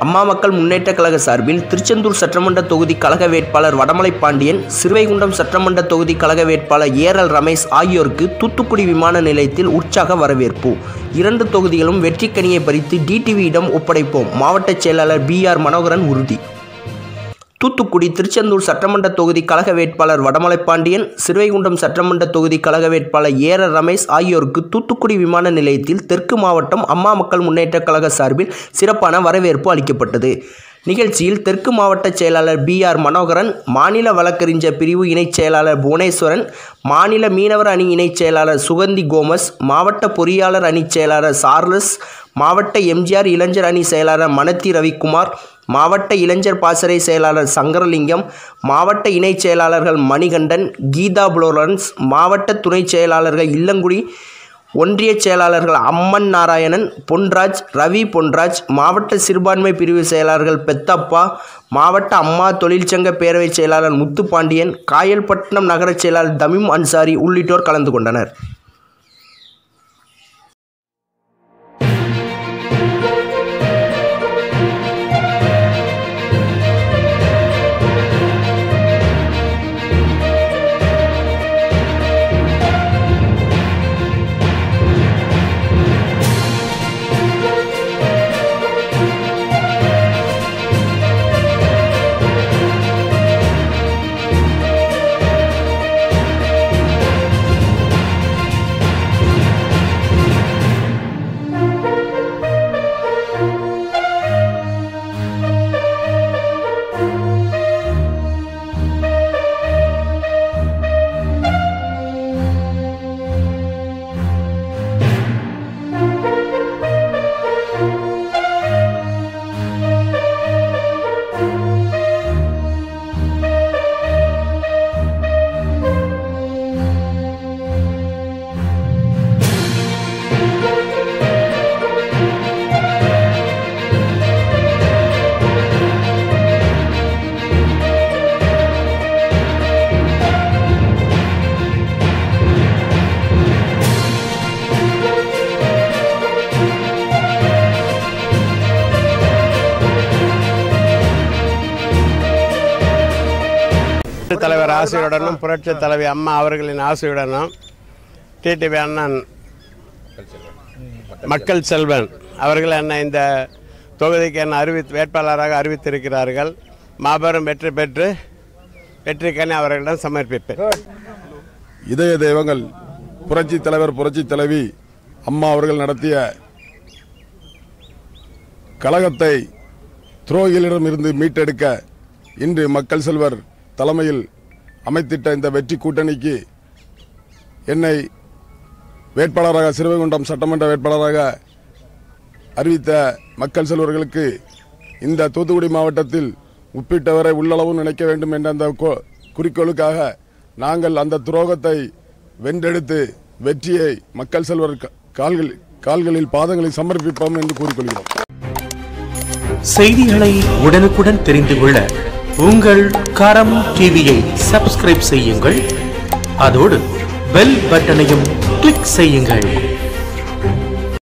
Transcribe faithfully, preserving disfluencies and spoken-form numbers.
அம்மா மக்கள் முன்னேற்ற கழக சார்பில் திருச்செந்தூர் சட்டமன்ற தொகுதி கழக வேட்பாளர் வடமலை பாண்டியன், சிறுவைகுண்டம் சட்டமன்ற தொகுதி கழக வேட்பாளர் ஏரல் ரமேஷ் ஆகியோருக்கு தூத்துக்குடி விமான நிலையத்தில் உற்சாக வரவேற்பு. இரண்டு தொகுதிகளும் வெற்றிக்கனியை பறித்து டிடிவியிடம் ஒப்படைப்போம். மாவட்ட செயலாளர் பி ஆர் மனோகரன் உறுதி. தூத்துக்குடி திருச்செந்தூர் சட்டமன்ற தொகுதி கழக வேட்பாளர் வடமலை பாண்டியன், சிறுவைகுண்டம் சட்டமன்ற தொகுதி கழக வேட்பாளர் ஏரல் ரமேஷ் ஆகியோருக்கு தூத்துக்குடி விமான நிலையத்தில் தெற்கு மாவட்டம் அம்மா மக்கள் முன்னேற்ற கழக சார்பில் சிறப்பான வரவேற்பு அளிக்கப்பட்டது. நிகழ்ச்சியில் தெற்கு மாவட்ட செயலாளர் பி ஆர் மனோகரன், மாநில வழக்கறிஞர் பிரிவு இணைச் செயலாளர் புவனேஸ்வரன், மாநில மீனவர் அணி இணைச் செயலாளர் சுகந்தி கோமஸ், மாவட்ட பொறியாளர் அணி செயலாளர் சார்லஸ், மாவட்ட எம்ஜிஆர் இளைஞர் அணி செயலாளர் மனத்தி ரவிக்குமார், மாவட்ட இளைஞர் பாசறை செயலாளர் சங்கரலிங்கம், மாவட்ட இணைச் செயலாளர்கள் மணிகண்டன், கீதா புளோரன்ஸ், மாவட்ட துணை செயலாளர்கள் இல்லங்குடி, ஒன்றிய செயலாளர்கள் அம்மன் நாராயணன், பொன்ராஜ், ரவி பொன்ராஜ், மாவட்ட சிறுபான்மை பிரிவு செயலாளர்கள் பெத்தப்பா, மாவட்ட அம்மா தொழிற்சங்க பேரவை செயலாளர் முத்துப்பாண்டியன், காயல்பட்டினம் நகர செயலாளர் தமீம் அன்சாரி உள்ளிட்டோர் கலந்து கொண்டனர். தலைவர் ஆசையுடனும் புரட்சி தலைவி அம்மா அவர்களின் ஆசையுடனும் டிடிவி அண்ணன் மக்கள் செல்வன் அவர்கள் என்ன இந்த தொகுதிக்கு என்ன அறிவித்து வேட்பாளராக அறிவித்திருக்கிறார்கள். மாபெரும் வெற்றி பெற்று வெற்றிக்கனி அவர்களிடம் சமர்ப்பிப்பேன். இதய தெய்வங்கள் புரட்சி தலைவர் புரட்சி தலைவி அம்மா அவர்கள் நடத்திய கழகத்தை துரோகிகளிடம் இருந்து மீட்டெடுக்க இன்று மக்கள் செல்வர் தலைமையில் அமைத்திட்ட இந்த வெற்றி கூட்டணிக்கு என்னை வேட்பாளராக சிறுவைகுண்டம் சட்டமன்ற வேட்பாளராக அறிவித்த மக்கள் செல்வர்களுக்கு இந்த தூத்துக்குடி மாவட்டத்தில் உப்பிட்டவரை உள்ளளவும் நினைக்க வேண்டும் என்ற அந்த குறிக்கோளுக்காக நாங்கள் அந்த துரோகத்தை வென்றெடுத்து வெற்றியை மக்கள் செல்வர் கால்கள் கால்களில் பாதங்களில் சமர்ப்பிப்போம் என்று கூறிக்கொள்கிறோம். செய்திகளை உடனுக்குடன் தெரிந்து கொள்ள உங்கள் கரம் டிவியை சப்ஸ்கிரைப் செய்யுங்கள். அதோடு பெல் பட்டனையும் கிளிக் செய்யுங்கள்.